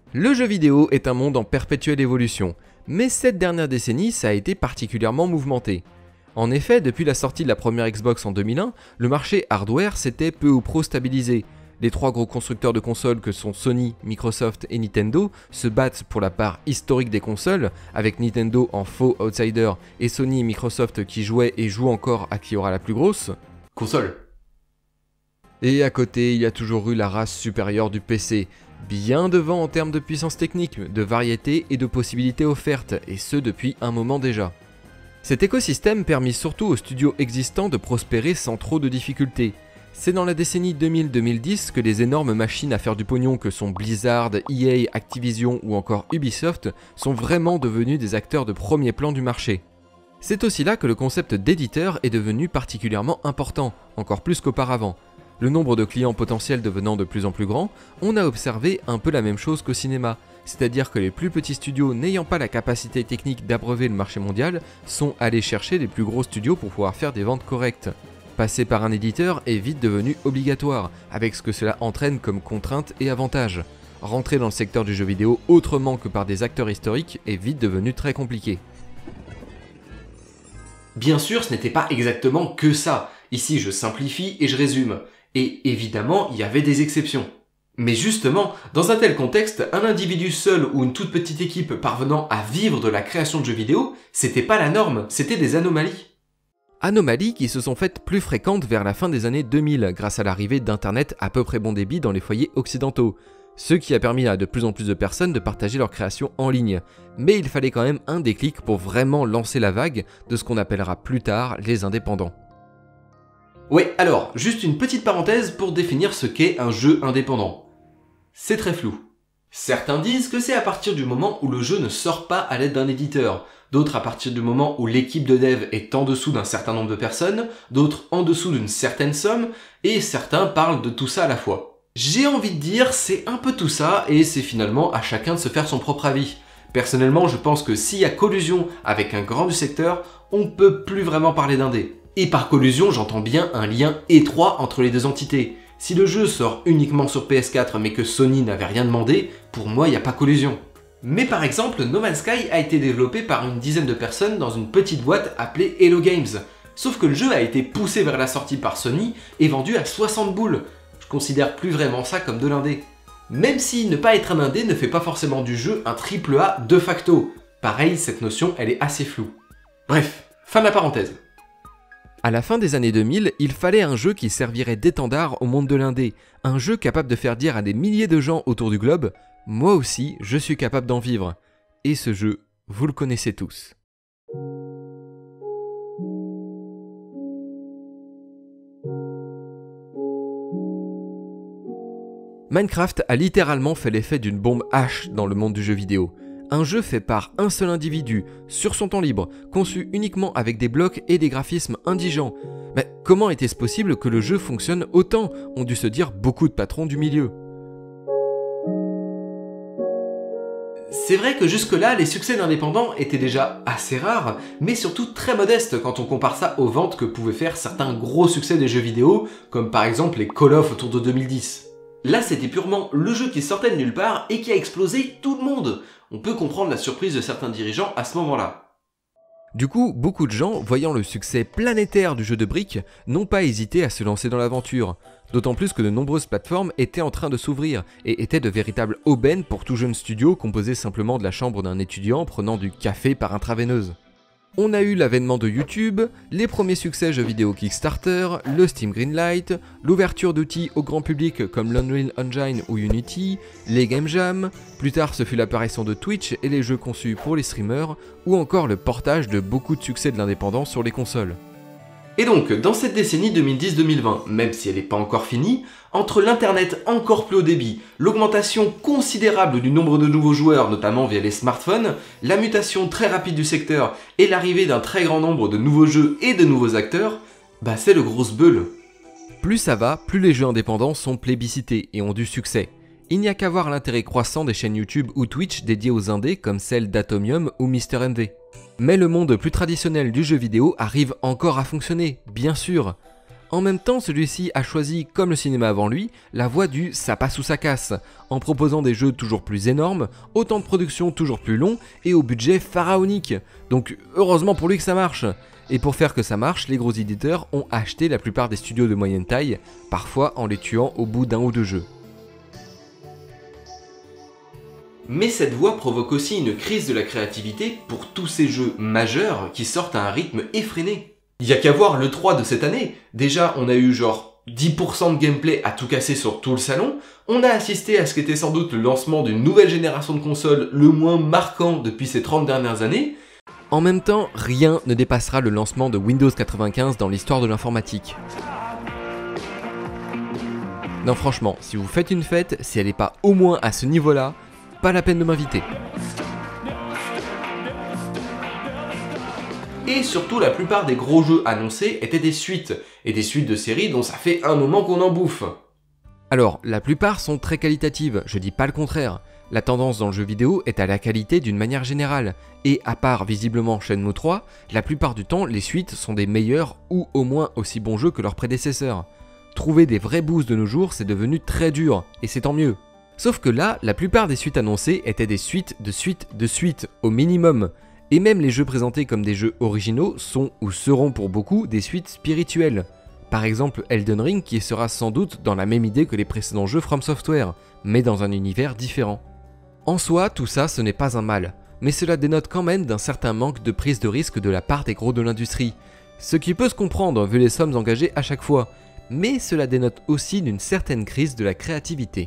Le jeu vidéo est un monde en perpétuelle évolution, mais cette dernière décennie, ça a été particulièrement mouvementé. En effet, depuis la sortie de la première Xbox en 2001, le marché hardware s'était peu ou prou stabilisé. Les trois gros constructeurs de consoles que sont Sony, Microsoft et Nintendo se battent pour la part historique des consoles, avec Nintendo en faux outsider et Sony et Microsoft qui jouaient et jouent encore à qui aura la plus grosse Console. Et à côté, il y a toujours eu la race supérieure du PC, bien devant en termes de puissance technique, de variété et de possibilités offertes, et ce depuis un moment déjà. Cet écosystème permit surtout aux studios existants de prospérer sans trop de difficultés. C'est dans la décennie 2000-2010 que les énormes machines à faire du pognon que sont Blizzard, EA, Activision ou encore Ubisoft sont vraiment devenus des acteurs de premier plan du marché. C'est aussi là que le concept d'éditeur est devenu particulièrement important, encore plus qu'auparavant. Le nombre de clients potentiels devenant de plus en plus grand, on a observé un peu la même chose qu'au cinéma, c'est-à-dire que les plus petits studios n'ayant pas la capacité technique d'abreuver le marché mondial sont allés chercher les plus gros studios pour pouvoir faire des ventes correctes. Passer par un éditeur est vite devenu obligatoire, avec ce que cela entraîne comme contraintes et avantages. Rentrer dans le secteur du jeu vidéo autrement que par des acteurs historiques est vite devenu très compliqué. Bien sûr, ce n'était pas exactement que ça. Ici, je simplifie et je résume. Et évidemment, il y avait des exceptions. Mais justement, dans un tel contexte, un individu seul ou une toute petite équipe parvenant à vivre de la création de jeux vidéo, c'était pas la norme, c'était des anomalies. Anomalies qui se sont faites plus fréquentes vers la fin des années 2000 grâce à l'arrivée d'internet à peu près bon débit dans les foyers occidentaux, ce qui a permis à de plus en plus de personnes de partager leurs créations en ligne. Mais il fallait quand même un déclic pour vraiment lancer la vague de ce qu'on appellera plus tard les indépendants. Ouais, alors, juste une petite parenthèse pour définir ce qu'est un jeu indépendant. C'est très flou. Certains disent que c'est à partir du moment où le jeu ne sort pas à l'aide d'un éditeur, d'autres à partir du moment où l'équipe de dev est en dessous d'un certain nombre de personnes, d'autres en dessous d'une certaine somme, et certains parlent de tout ça à la fois. J'ai envie de dire, c'est un peu tout ça, et c'est finalement à chacun de se faire son propre avis. Personnellement, je pense que s'il y a collusion avec un grand du secteur, on peut plus vraiment parler d'indé. Et par collusion, j'entends bien un lien étroit entre les deux entités. Si le jeu sort uniquement sur PS4 mais que Sony n'avait rien demandé, pour moi il n'y a pas collusion. Mais par exemple, No Man's Sky a été développé par une dizaine de personnes dans une petite boîte appelée Hello Games. Sauf que le jeu a été poussé vers la sortie par Sony et vendu à 60 boules. Je considère plus vraiment ça comme de l'indé. Même si ne pas être un indé ne fait pas forcément du jeu un AAA de facto. Pareil, cette notion elle est assez floue. Bref, fin de la parenthèse. À la fin des années 2000, il fallait un jeu qui servirait d'étendard au monde de l'indé, un jeu capable de faire dire à des milliers de gens autour du globe « Moi aussi, je suis capable d'en vivre ». Et ce jeu, vous le connaissez tous. Minecraft a littéralement fait l'effet d'une bombe H dans le monde du jeu vidéo. Un jeu fait par un seul individu, sur son temps libre, conçu uniquement avec des blocs et des graphismes indigents. Mais comment était-ce possible que le jeu fonctionne autant, ont dû se dire beaucoup de patrons du milieu. C'est vrai que jusque-là, les succès d'indépendants étaient déjà assez rares, mais surtout très modestes quand on compare ça aux ventes que pouvaient faire certains gros succès des jeux vidéo, comme par exemple les Call of autour de 2010. Là, c'était purement le jeu qui sortait de nulle part et qui a explosé tout le monde. On peut comprendre la surprise de certains dirigeants à ce moment-là. Du coup, beaucoup de gens, voyant le succès planétaire du jeu de briques, n'ont pas hésité à se lancer dans l'aventure. D'autant plus que de nombreuses plateformes étaient en train de s'ouvrir et étaient de véritables aubaines pour tout jeune studio composé simplement de la chambre d'un étudiant prenant du café par intraveineuse. On a eu l'avènement de YouTube, les premiers succès jeux vidéo Kickstarter, le Steam Greenlight, l'ouverture d'outils au grand public comme l'Unreal Engine ou Unity, les Game Jam, plus tard ce fut l'apparition de Twitch et les jeux conçus pour les streamers, ou encore le portage de beaucoup de succès de l'indépendant sur les consoles. Et donc, dans cette décennie 2010-2020, même si elle n'est pas encore finie, entre l'internet encore plus haut débit, l'augmentation considérable du nombre de nouveaux joueurs, notamment via les smartphones, la mutation très rapide du secteur et l'arrivée d'un très grand nombre de nouveaux jeux et de nouveaux acteurs, bah c'est le gros beul. Plus ça va, plus les jeux indépendants sont plébiscités et ont du succès. Il n'y a qu'à voir l'intérêt croissant des chaînes YouTube ou Twitch dédiées aux indés comme celle d'Atomium ou MrMV. Mais le monde plus traditionnel du jeu vidéo arrive encore à fonctionner, bien sûr. En même temps, celui-ci a choisi, comme le cinéma avant lui, la voie du ça passe ou ça casse, en proposant des jeux toujours plus énormes, au temps de production toujours plus long et au budget pharaonique. Donc heureusement pour lui que ça marche. Et pour faire que ça marche, les gros éditeurs ont acheté la plupart des studios de moyenne taille, parfois en les tuant au bout d'un ou deux jeux. Mais cette voie provoque aussi une crise de la créativité pour tous ces jeux majeurs qui sortent à un rythme effréné. Il y a qu'à voir le 3 de cette année, déjà on a eu genre 10% de gameplay à tout casser sur tout le salon, on a assisté à ce qu'était sans doute le lancement d'une nouvelle génération de consoles le moins marquant depuis ces 30 dernières années. En même temps, rien ne dépassera le lancement de Windows 95 dans l'histoire de l'informatique. Non franchement, si vous faites une fête, si elle n'est pas au moins à ce niveau-là, pas la peine de m'inviter. Et surtout, la plupart des gros jeux annoncés étaient des suites, et des suites de séries dont ça fait un moment qu'on en bouffe. Alors, la plupart sont très qualitatives, je dis pas le contraire. La tendance dans le jeu vidéo est à la qualité d'une manière générale, et à part visiblement Shenmue 3, la plupart du temps les suites sont des meilleurs ou au moins aussi bons jeux que leurs prédécesseurs. Trouver des vrais boosts de nos jours c'est devenu très dur, et c'est tant mieux. Sauf que là, la plupart des suites annoncées étaient des suites de suites de suites, au minimum. Et même les jeux présentés comme des jeux originaux sont ou seront pour beaucoup des suites spirituelles. Par exemple Elden Ring qui sera sans doute dans la même idée que les précédents jeux From Software, mais dans un univers différent. En soi, tout ça ce n'est pas un mal, mais cela dénote quand même d'un certain manque de prise de risque de la part des gros de l'industrie. Ce qui peut se comprendre vu les sommes engagées à chaque fois, mais cela dénote aussi d'une certaine crise de la créativité.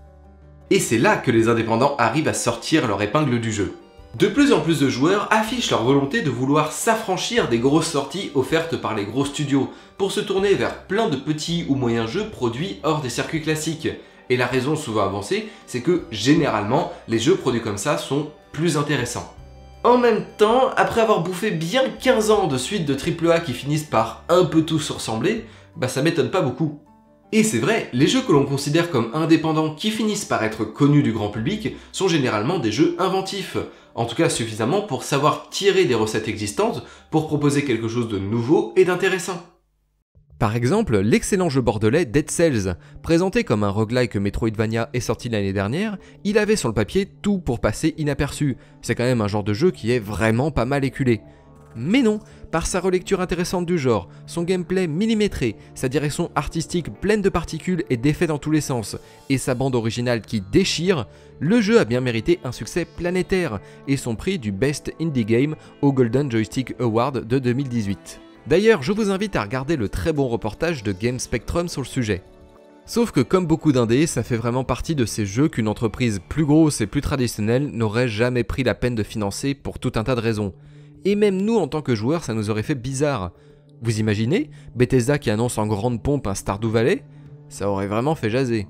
Et c'est là que les indépendants arrivent à sortir leur épingle du jeu. De plus en plus de joueurs affichent leur volonté de vouloir s'affranchir des grosses sorties offertes par les gros studios, pour se tourner vers plein de petits ou moyens jeux produits hors des circuits classiques. Et la raison souvent avancée, c'est que généralement, les jeux produits comme ça sont plus intéressants. En même temps, après avoir bouffé bien 15 ans de suites de AAA qui finissent par un peu tous se ressembler, bah ça m'étonne pas beaucoup. Et c'est vrai, les jeux que l'on considère comme indépendants qui finissent par être connus du grand public sont généralement des jeux inventifs, en tout cas suffisamment pour savoir tirer des recettes existantes pour proposer quelque chose de nouveau et d'intéressant. Par exemple, l'excellent jeu bordelais Dead Cells, présenté comme un roguelike Metroidvania et sorti l'année dernière, il avait sur le papier tout pour passer inaperçu. C'est quand même un genre de jeu qui est vraiment pas mal éculé. Mais non, par sa relecture intéressante du genre, son gameplay millimétré, sa direction artistique pleine de particules et d'effets dans tous les sens, et sa bande originale qui déchire, le jeu a bien mérité un succès planétaire et son prix du Best Indie Game au Golden Joystick Award de 2018. D'ailleurs, je vous invite à regarder le très bon reportage de Game Spectrum sur le sujet. Sauf que comme beaucoup d'indés, ça fait vraiment partie de ces jeux qu'une entreprise plus grosse et plus traditionnelle n'aurait jamais pris la peine de financer pour tout un tas de raisons. Et même nous en tant que joueurs, ça nous aurait fait bizarre. Vous imaginez Bethesda qui annonce en grande pompe un Stardew Valley? Ça aurait vraiment fait jaser.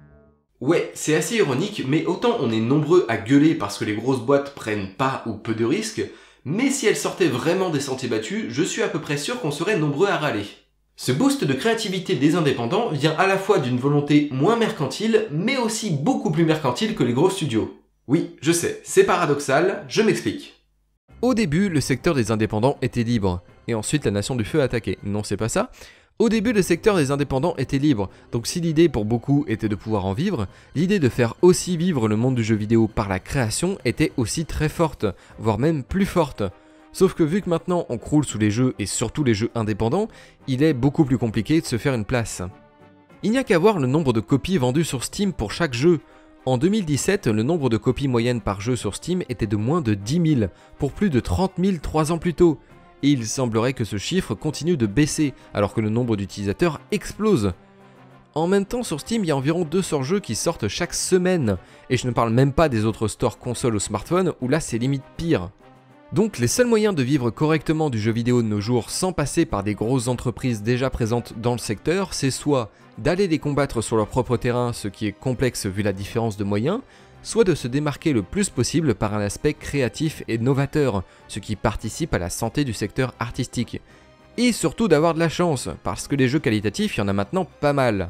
Ouais, c'est assez ironique, mais autant on est nombreux à gueuler parce que les grosses boîtes prennent pas ou peu de risques, mais si elles sortaient vraiment des sentiers battus, je suis à peu près sûr qu'on serait nombreux à râler. Ce boost de créativité des indépendants vient à la fois d'une volonté moins mercantile, mais aussi beaucoup plus mercantile que les gros studios. Oui, je sais, c'est paradoxal, je m'explique. Au début, le secteur des indépendants était libre, et ensuite la Nation du Feu a attaqué. Non, c'est pas ça. Au début, le secteur des indépendants était libre, donc si l'idée pour beaucoup était de pouvoir en vivre, l'idée de faire aussi vivre le monde du jeu vidéo par la création était aussi très forte, voire même plus forte. Sauf que vu que maintenant on croule sous les jeux et surtout les jeux indépendants, il est beaucoup plus compliqué de se faire une place. Il n'y a qu'à voir le nombre de copies vendues sur Steam pour chaque jeu. En 2017, le nombre de copies moyennes par jeu sur Steam était de moins de 10 000, pour plus de 30 000 3 ans plus tôt. Et il semblerait que ce chiffre continue de baisser, alors que le nombre d'utilisateurs explose. En même temps, sur Steam, il y a environ 200 jeux qui sortent chaque semaine, et je ne parle même pas des autres stores consoles ou smartphones, où là c'est limite pire. Donc les seuls moyens de vivre correctement du jeu vidéo de nos jours sans passer par des grosses entreprises déjà présentes dans le secteur, c'est soit d'aller les combattre sur leur propre terrain, ce qui est complexe vu la différence de moyens, soit de se démarquer le plus possible par un aspect créatif et novateur, ce qui participe à la santé du secteur artistique. Et surtout d'avoir de la chance, parce que les jeux qualitatifs, il y en a maintenant pas mal.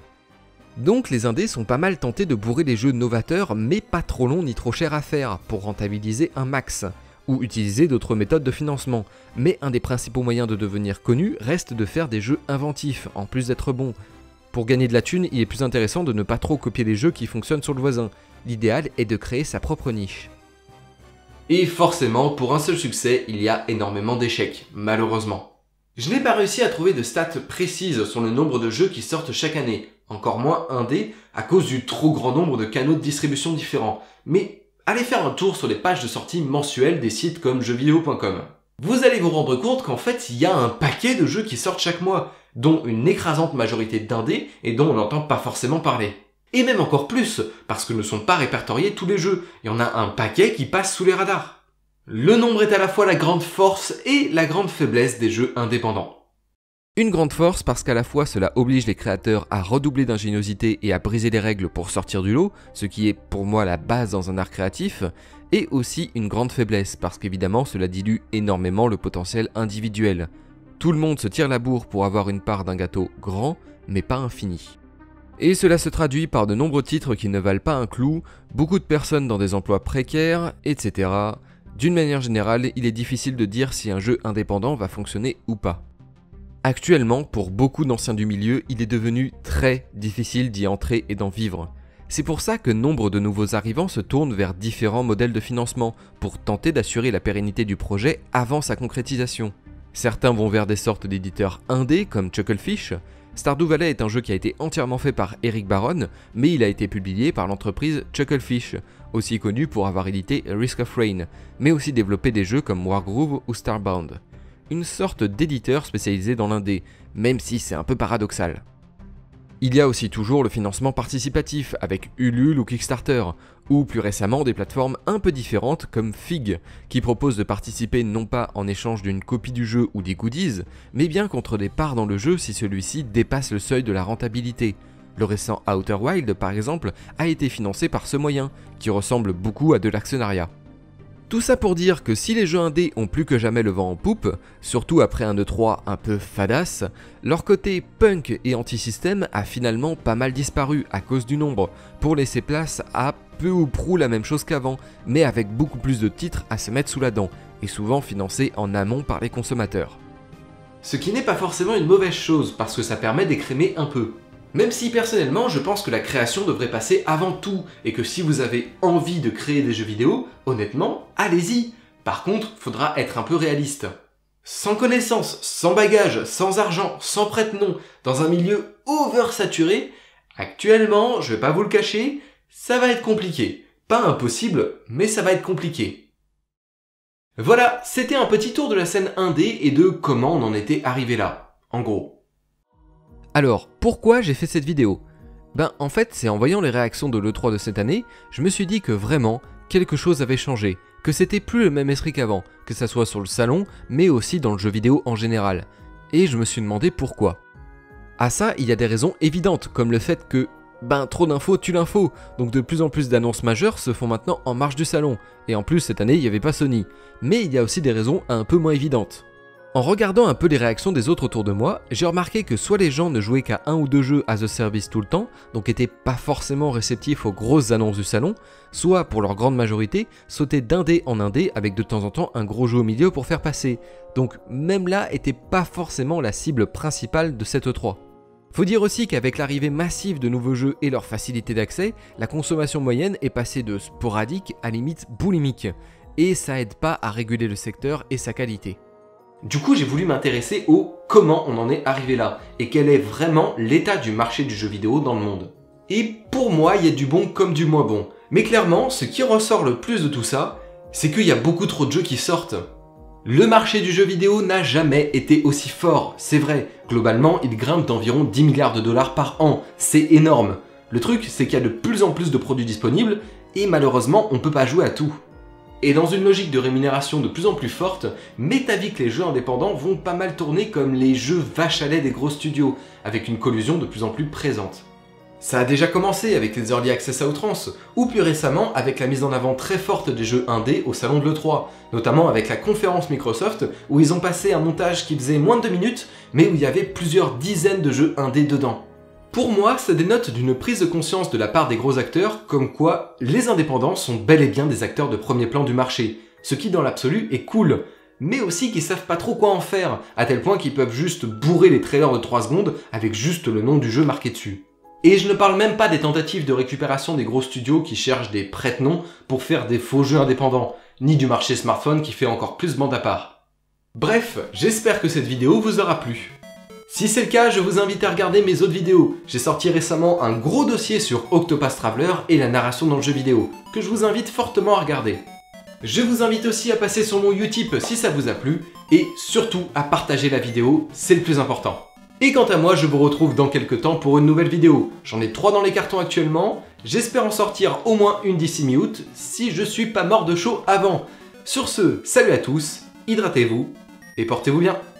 Donc les indés sont pas mal tentés de bourrer les jeux novateurs, mais pas trop longs ni trop chers à faire, pour rentabiliser un max. ou utiliser d'autres méthodes de financement. Mais un des principaux moyens de devenir connu reste de faire des jeux inventifs, en plus d'être bons. Pour gagner de la thune, il est plus intéressant de ne pas trop copier les jeux qui fonctionnent sur le voisin. L'idéal est de créer sa propre niche. Et forcément, pour un seul succès, il y a énormément d'échecs, malheureusement. Je n'ai pas réussi à trouver de stats précises sur le nombre de jeux qui sortent chaque année, encore moins indé, à cause du trop grand nombre de canaux de distribution différents. Mais allez faire un tour sur les pages de sortie mensuelles des sites comme jeuxvideo.com. Vous allez vous rendre compte qu'en fait, il y a un paquet de jeux qui sortent chaque mois, dont une écrasante majorité d'indés et dont on n'entend pas forcément parler. Et même encore plus, parce que ne sont pas répertoriés tous les jeux, il y en a un paquet qui passe sous les radars. Le nombre est à la fois la grande force et la grande faiblesse des jeux indépendants. Une grande force parce qu'à la fois cela oblige les créateurs à redoubler d'ingéniosité et à briser les règles pour sortir du lot, ce qui est pour moi la base dans un art créatif, et aussi une grande faiblesse parce qu'évidemment cela dilue énormément le potentiel individuel. Tout le monde se tire la bourre pour avoir une part d'un gâteau grand, mais pas infini. Et cela se traduit par de nombreux titres qui ne valent pas un clou, beaucoup de personnes dans des emplois précaires, etc. D'une manière générale, il est difficile de dire si un jeu indépendant va fonctionner ou pas. Actuellement, pour beaucoup d'anciens du milieu, il est devenu très difficile d'y entrer et d'en vivre. C'est pour ça que nombre de nouveaux arrivants se tournent vers différents modèles de financement pour tenter d'assurer la pérennité du projet avant sa concrétisation. Certains vont vers des sortes d'éditeurs indés comme Chucklefish. Stardew Valley est un jeu qui a été entièrement fait par Eric Barron, mais il a été publié par l'entreprise Chucklefish, aussi connue pour avoir édité Risk of Rain, mais aussi développé des jeux comme Wargroove ou Starbound. Une sorte d'éditeur spécialisé dans l'indé, même si c'est un peu paradoxal. Il y a aussi toujours le financement participatif avec Ulule ou Kickstarter, ou plus récemment des plateformes un peu différentes comme Fig, qui proposent de participer non pas en échange d'une copie du jeu ou des goodies, mais bien contre des parts dans le jeu si celui-ci dépasse le seuil de la rentabilité. Le récent Outer Wild par exemple a été financé par ce moyen, qui ressemble beaucoup à de l'actionnariat. Tout ça pour dire que si les jeux indés ont plus que jamais le vent en poupe, surtout après un E3 un peu fadasse, leur côté punk et anti-système a finalement pas mal disparu à cause du nombre, pour laisser place à peu ou prou la même chose qu'avant, mais avec beaucoup plus de titres à se mettre sous la dent, et souvent financés en amont par les consommateurs. Ce qui n'est pas forcément une mauvaise chose, parce que ça permet d'écrémer un peu. Même si personnellement je pense que la création devrait passer avant tout, et que si vous avez envie de créer des jeux vidéo, honnêtement, allez-y. Par contre, faudra être un peu réaliste. Sans connaissances, sans bagages, sans argent, sans prête-nom, dans un milieu oversaturé, actuellement, je vais pas vous le cacher, ça va être compliqué. Pas impossible, mais ça va être compliqué. Voilà, c'était un petit tour de la scène indé et de comment on en était arrivé là, en gros. Alors, pourquoi j'ai fait cette vidéo ? En fait, c'est en voyant les réactions de l'E3 de cette année, je me suis dit que vraiment, quelque chose avait changé, que c'était plus le même esprit qu'avant, que ça soit sur le salon, mais aussi dans le jeu vidéo en général. Et je me suis demandé pourquoi. À ça, il y a des raisons évidentes, comme le fait que, trop d'infos tue l'info, donc de plus en plus d'annonces majeures se font maintenant en marge du salon, et en plus cette année il n'y avait pas Sony. Mais il y a aussi des raisons un peu moins évidentes. En regardant un peu les réactions des autres autour de moi, j'ai remarqué que soit les gens ne jouaient qu'à un ou deux jeux as a service tout le temps, donc étaient pas forcément réceptifs aux grosses annonces du salon, soit pour leur grande majorité, sautaient d'indé en indé avec de temps en temps un gros jeu au milieu pour faire passer. Donc même là, était pas forcément la cible principale de cette E3. Faut dire aussi qu'avec l'arrivée massive de nouveaux jeux et leur facilité d'accès, la consommation moyenne est passée de sporadique à limite boulimique, et ça aide pas à réguler le secteur et sa qualité. Du coup, j'ai voulu m'intéresser au comment on en est arrivé là, et quel est vraiment l'état du marché du jeu vidéo dans le monde. Et pour moi, il y a du bon comme du moins bon. Mais clairement, ce qui ressort le plus de tout ça, c'est qu'il y a beaucoup trop de jeux qui sortent. Le marché du jeu vidéo n'a jamais été aussi fort, c'est vrai. Globalement, il grimpe d'environ 10 milliards de dollars par an, c'est énorme. Le truc, c'est qu'il y a de plus en plus de produits disponibles, et malheureusement, on peut pas jouer à tout. Et dans une logique de rémunération de plus en plus forte, m'est avis que les jeux indépendants vont pas mal tourner comme les jeux vaches à lait des gros studios, avec une collusion de plus en plus présente. Ça a déjà commencé avec les Early Access à outrance, ou plus récemment avec la mise en avant très forte des jeux indés au salon de l'E3, notamment avec la conférence Microsoft, où ils ont passé un montage qui faisait moins de 2 minutes, mais où il y avait plusieurs dizaines de jeux indés dedans. Pour moi, ça dénote d'une prise de conscience de la part des gros acteurs, comme quoi les indépendants sont bel et bien des acteurs de premier plan du marché. ce qui dans l'absolu est cool, mais aussi qu'ils savent pas trop quoi en faire, à tel point qu'ils peuvent juste bourrer les trailers de 3 secondes avec juste le nom du jeu marqué dessus. Et je ne parle même pas des tentatives de récupération des gros studios qui cherchent des prête-noms pour faire des faux jeux indépendants, ni du marché smartphone qui fait encore plus bande à part. Bref, j'espère que cette vidéo vous aura plu. Si c'est le cas, je vous invite à regarder mes autres vidéos. J'ai sorti récemment un gros dossier sur Octopath Traveler et la narration dans le jeu vidéo, que je vous invite fortement à regarder. Je vous invite aussi à passer sur mon Utip si ça vous a plu, et surtout à partager la vidéo, c'est le plus important. Et quant à moi, je vous retrouve dans quelques temps pour une nouvelle vidéo. J'en ai 3 dans les cartons actuellement, j'espère en sortir au moins une d'ici mi-août, si je suis pas mort de chaud avant. Sur ce, salut à tous, hydratez-vous, et portez-vous bien.